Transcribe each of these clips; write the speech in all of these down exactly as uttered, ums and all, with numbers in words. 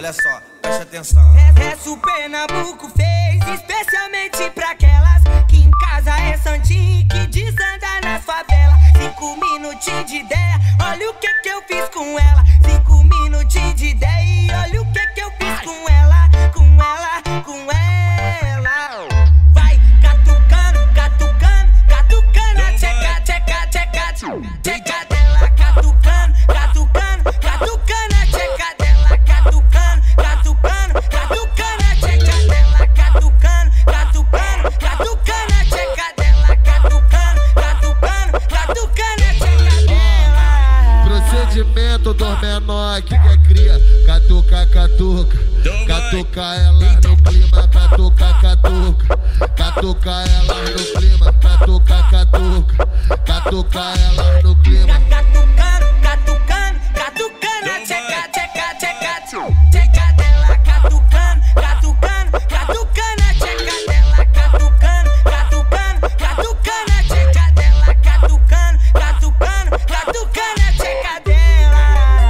Olha só, preste atenção. Essa o Pernambuco fez especialmente pra aquelas que em casa é santinho, que desanda nas favelas. Cinco minutinhos de ideia, olha o que que eu fiz com ela. Cinco minutinhos de ideia e olha o que que eu fiz com ela. Com ela, com ela. Vai catucando, catucando, catucando a tcheca, tcheca, tcheca, tcheca dela. Catucando, catucando, catucando a tcheca dela. Catucando, catucando, catucando a tcheca dela. Catucando, catucando, catucando a tcheca dela. Catucando, catucando, catucando a tcheca dela. Procedimento dos menores que é cria. Catuca, catuca, catuca ela no clima. Catuca, catuca, catuca ela no clima. Catuca, catuca, catuca ela no clima. Catucando, catucando, catucando a tcheca, tcheca, tcheca, tcheca dela. Catucando, catucando, catucando a tcheca dela. Catucando, catucando, catucando a tcheca dela. Catucando, catucando, catucando a tcheca dela.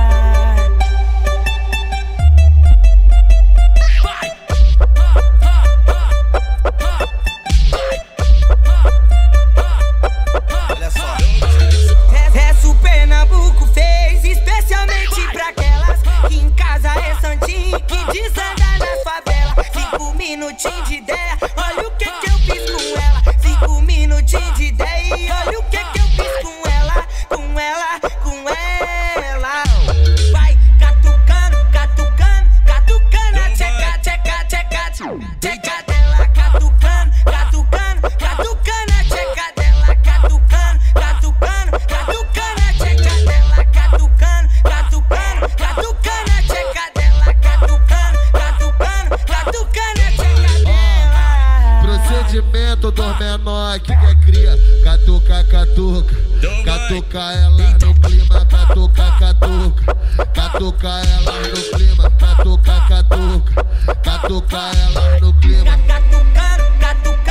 Vai! Olha só. Essa o Pernambuco fez especialmente pra aquelas que em casa é santinho, que desanda nas favelas. Cinco minutinhos de ideia, olha o que que eu fiz com ela. Cinco minutinhos de ideia e olha o que que eu fiz com ela. Com ela, com ela. Vai catucando, catucando, catucando a tcheca, tcheca, tcheca, tcheca dela. Catucando, catucando, catucando a tcheca dela. Catucando, catucando, catucando a tcheca dela. Catucando, catucando, catucando a tcheca dela. Catucando, catucando, catucando a tcheca dela. Procedimento dos menores que é cria. Catuca, catuca, catuca ela no clima. Catuca, catuca, catuca ela no clima. Catuca, catuca, catuca ela no clima. Catucando, catucando.